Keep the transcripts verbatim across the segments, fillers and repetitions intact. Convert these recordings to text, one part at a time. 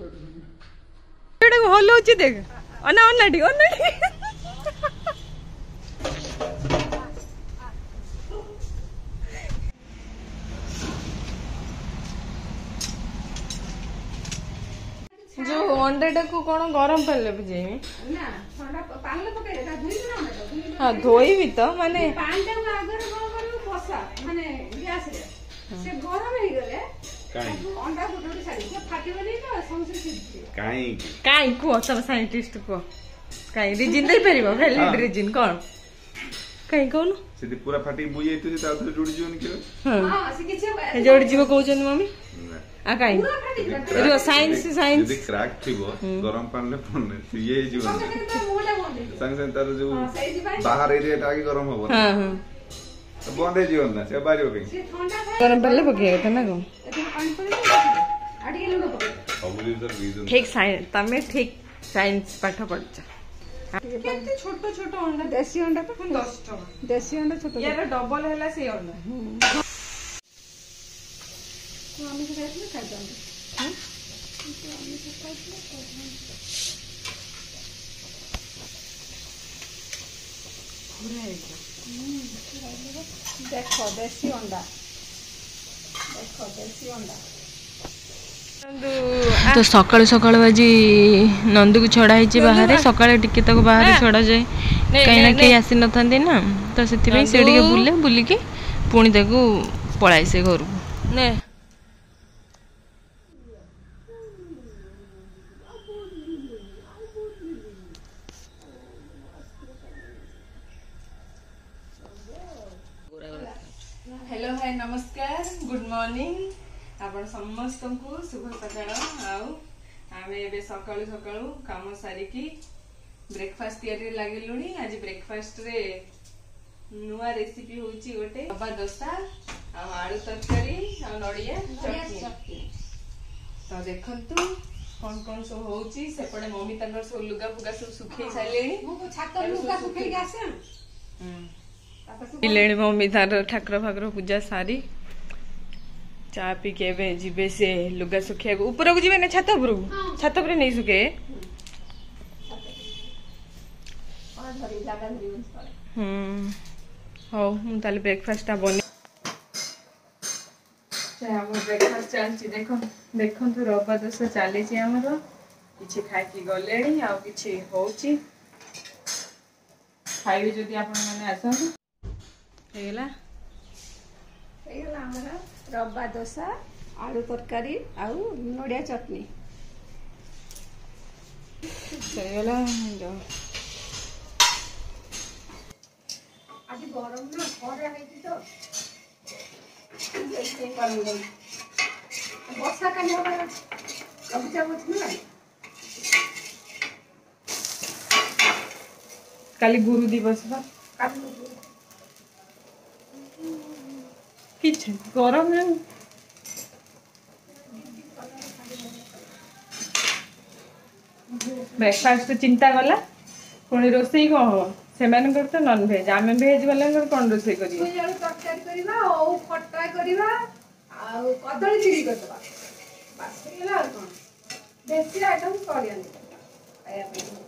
हलौची देख अना अनाटी अनाटी जो अंडा को कौन गरम पानी भिजेमी हाँ धोईबी तो माने कहीं कुह सब साइंटिस्ट कुह कहीं रिजिन दे परिबो वैलिड रिजिन कोन कहीं कोन से पूरा फाटी बुई जाइतो जे ता जोड़ी जीवन के हां से किछ जोड़ी जीव कहउछन मम्मी आ कहीं रो साइंस साइंस यदि क्रैक थिबो गरम पानी ले पने ये जीवन संग संग तार जो बाहर एरिया टा के गरम होबो हां हां बंदे जीवन ना से बारी हो गई गरम पानी ले पके था ना को ठीक साइंस तमे ठीक साइंस पाठ पढ़छ केते छोटो छोटो अंडा देसी अंडा तो दस टका देसी अंडा छोटो यार डबल हैला से अंडा तो हम से खाइले खाइ जांगे हां तो हम से खाइले पूरा एकदम देखो देसी अंडा देखो देसी अंडा तो सकाल सकाल बाजी नंदू को छड़ा है बाहर सकाल टिके तक बाहर छड़ा जाए कहीं ना कहीं आसी न ना तो से बुले बुलिकी पुणी ताको पड़ाए से घर ने हेलो हाय नमस्कार गुड मॉर्निंग आपण समस्त को शुभ सकाळ आउ आमे एबे सकाळू सकाळू काम सारिकी ब्रेकफास्ट तयारी लागिलुनी आज ब्रेकफास्ट रे नुआ रेसिपी होची गोटे रवा डोसा आ आलू तरकारी आ नडिया चटनी तो देखंतु कोन कोन सो होची सेपडे मम्मी तंगर सो लुगा फुगा सो सुखै साइलेनी मो छात लुगा सुखै गासे हम लेणी मम्मी तार ठाकुर फाकुर पूजा सारी चा पी के जीवे से लुगा सुखिया ऊपर को जीवे ना छात ऊपर छात ऊपर नहीं सुखे हम्म हो मु ताले ब्रेकफास्ट ता बने से हम ब्रेकफास्ट चलची देखो देखो तो रवा डोसा चली छी हमर किछि खाइ की गलेणी आ किछि होची खाइबे जदी आपन माने आसन हेला हेला हमरा रवा डोसा आलू तरकारी आउ नडिया चटनी चला आज गरम ना खरा हेती तो देखते पालू वर्षा कानी होबा कबिचा मत ना काली गुरु दिवस बा काली किछ गरम है ब्रेकफास्ट चिंता गला कोनी रोसई को हो से माने कर तो नॉन वेज आमे वेज वाला कर कोन रोसई करी कोई आलू तरकारी करिवा ओ खट्टा करिवा आ कदली चिली करबा बस हेला कोन देसी आइटम करिया आया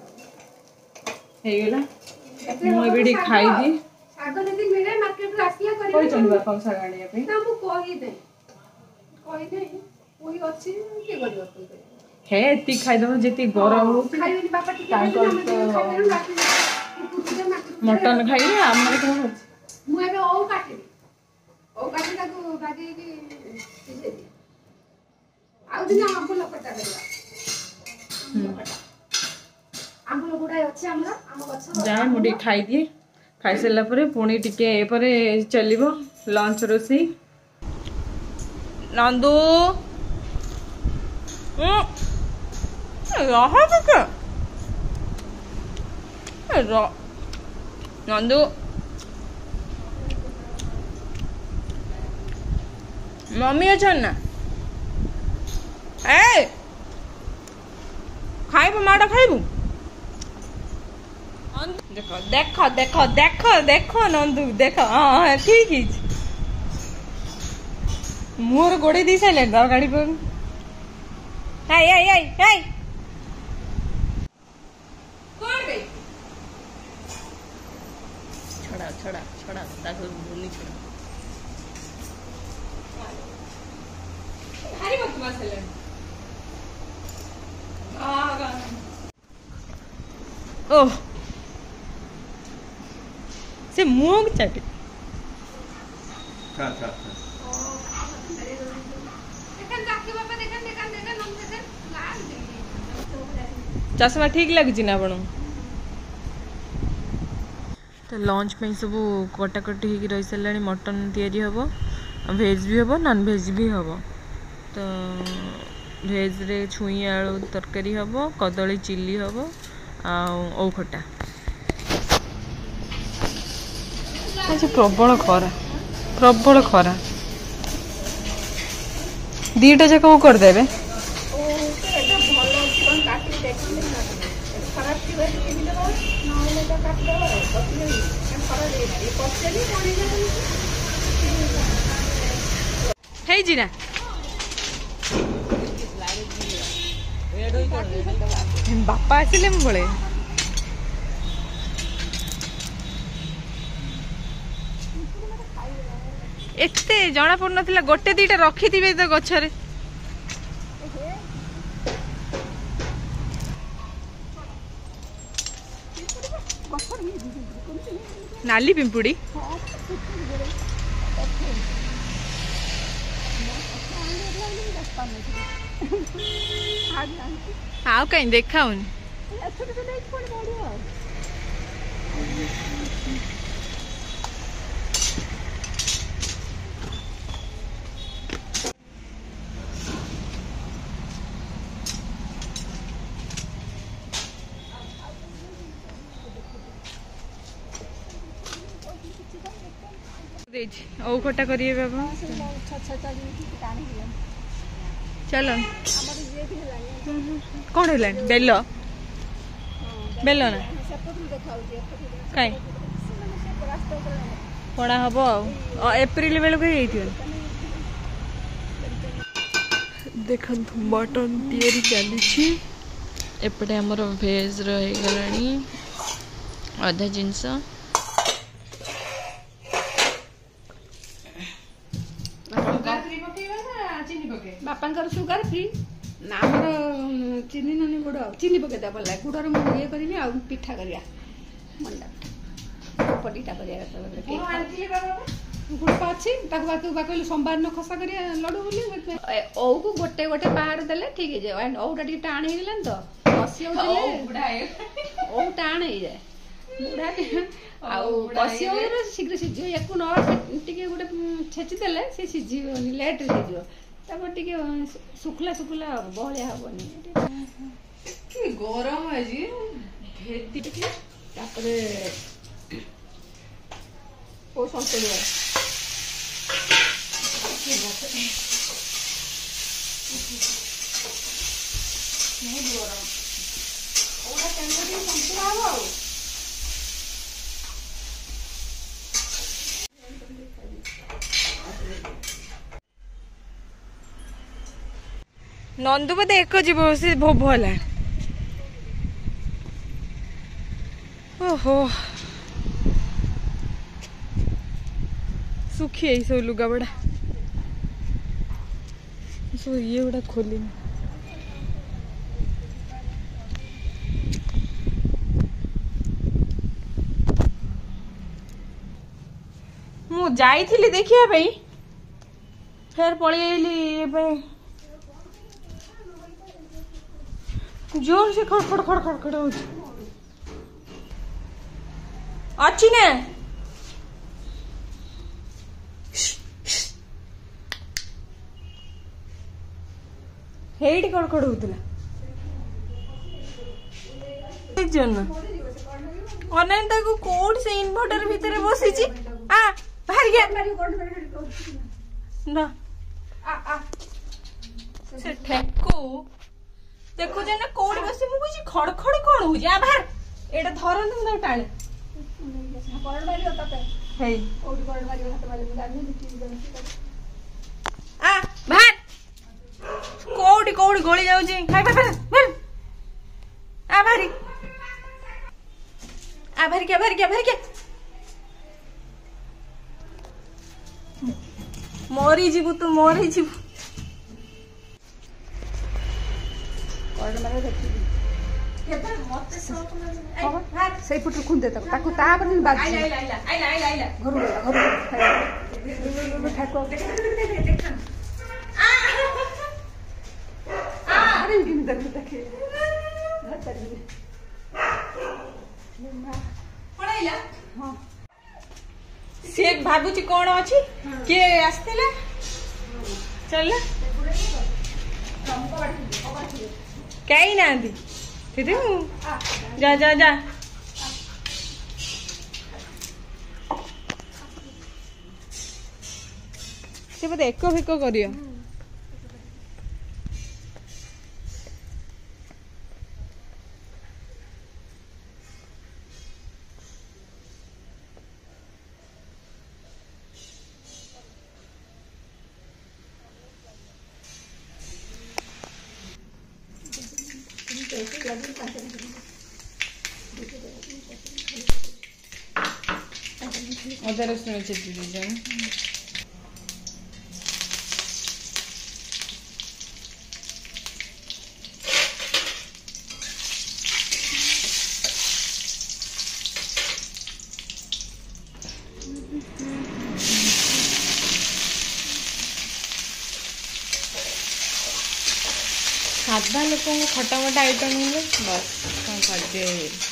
हेला मो बेडी खाई दी साग जदी मिले मार्केट रे आसिया करिवा कोई चंबा पंसा गाणिया पे ना मु कहि दे कहि दे कोई अछि के करियो हे ती खाइ दो जेती गरम हो खाइबेनी बापा टिके मटन खाइबे हमर कोन अछि मु एबे ओ काटि ओ काटि ताको बादी की दिसे दे आउ दिन हमको लपटा देला हमको गुडाय अछि हमरा हम गछ जा मुडी खाइ दी खाइ सला परे पुणी टिके ए परे चलिबो लंच रोसी नंदू हम्म रहा के रो नंदू मम्मी अछन ना ए खाइबो माडा खाइबो देखो देखो देखो देखो देखो नंदू देखो हाँ ठीक है मोर गोड़े दी साइले गाड़ी पर हाय हाय हाय हाय कौन गई छोड़ा छोड़ा छोड़ा ताको भूमि छोड़ा भारी बदमाश है आगा ओह से मुंह चाटे खा खा चश्मा ठीक लगुच ना आपण तो लंच में सब कटाकटी हो रही सारे मटन तैयारी हम भेज भी हम नॉन भेज भी हम तो भेज रे छुई आलू तरकारी हम कदली चिली हम आउ खटा आज प्रबल खरा प्रबल खरा दीटा जाक करदेवे ना बापा आसिले मुझे एते जना पड़ ना गोटे दीटा रखी थे तो गछरे नाली पिंपुड़ी आउ कहीं देखा ओ खटा करिए बाबा चलो कौन है बेल बेल ना कहीं पड़ा हम एप्रिल बेलू देख मटन तैयारी चली एपटे आमर भेज रहीगला अधा जिनस बापा सुगर फ्री ना आमर चीनी नानी गुड़ चीनी पकईदा भल लगे गुड़ ये करी पिठा करिया मंडा पटीटा गुड़ अच्छी कहलु सोमवार न खसा कर लडू बोली औ को गोटे गोटे पहाड़ देले ठीक है एंड औटा टी टाण हो गलान तो बसी औ टाण हो जाए बुढ़ा बसी औ शीघ्र सीझ या गोटे छेची देले से सीझी लेट सीझ तापर टिके सुखला सुखला बहलिया हबनी कि गरम है जी भेदी टिके तापरे ओ संतुलिया कि बसे नहीं गरम ओरा टेंगरी संतुला हो नंदू बोधे एक जीव से भो भला ओहो सुखी है सब लुगा बड़ा सब ये गुड़ा खोली मु जाइथिली देखिया भाई फिर पळी आइली जोर से खड़खड़ खड़खड़ खड़ हो अच्छी ने हेडी खड़खड़ होतला जन अनंता को कोड से इन्वर्टर भीतर बसी छी आ बाहर गया ना आ आ से ठेको देखो जे ना कोड बसी मु कुछ खड़खड़ कोन हो जा बाहर एटा धरन न टाणे कोड मारियो तते हे कोड कोड मारियो हाथ मारियो गानी आ बाहर କୋଉଠି କୋଉଠି ଗଳି ଯାଉଛି ଖାଇବା ଆ ଭାରି ଆ ଭାରିକା ଭାରିକା ଭାରିକା ମରି ଯିବୁ ତୁ ମରି ଯିବୁ ସେଇ ପଟରୁ ଖୁନ୍ଦେ ତାକୁ ତାକୁ ତାପରେ ବାଜି ଘରୁ ଘରୁ ଠାକୁର सी भावुची कौन अच्छी किए आसला चल कहीं ना जा जा जा से बोधे एक फिक कर अदर रसुण चेपी दीजिए साधा लोक खटा मोटा आइटम मिले बस कौन कर दे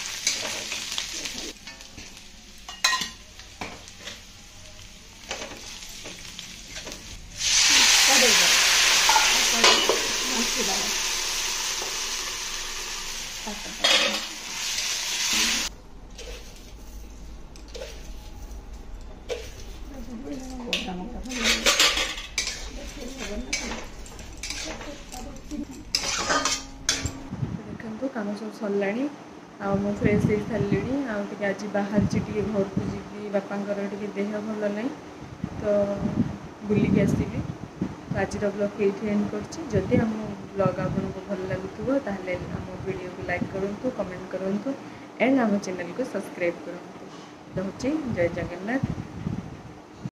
काम सब सरला आ फ्रेश हो सारे आज बाहर टी घर को जी बापांकर टी देह भल ना तो बुलिक आसली तो आज ब्लॉग ये एंड करदी आम ब्लॉग आपको भल लगुव ताहले आम वीडियो को लाइक करूँ कमेंट करूँ एंड आम चैनल को सब्सक्राइब करूँ। जय जगन्नाथ।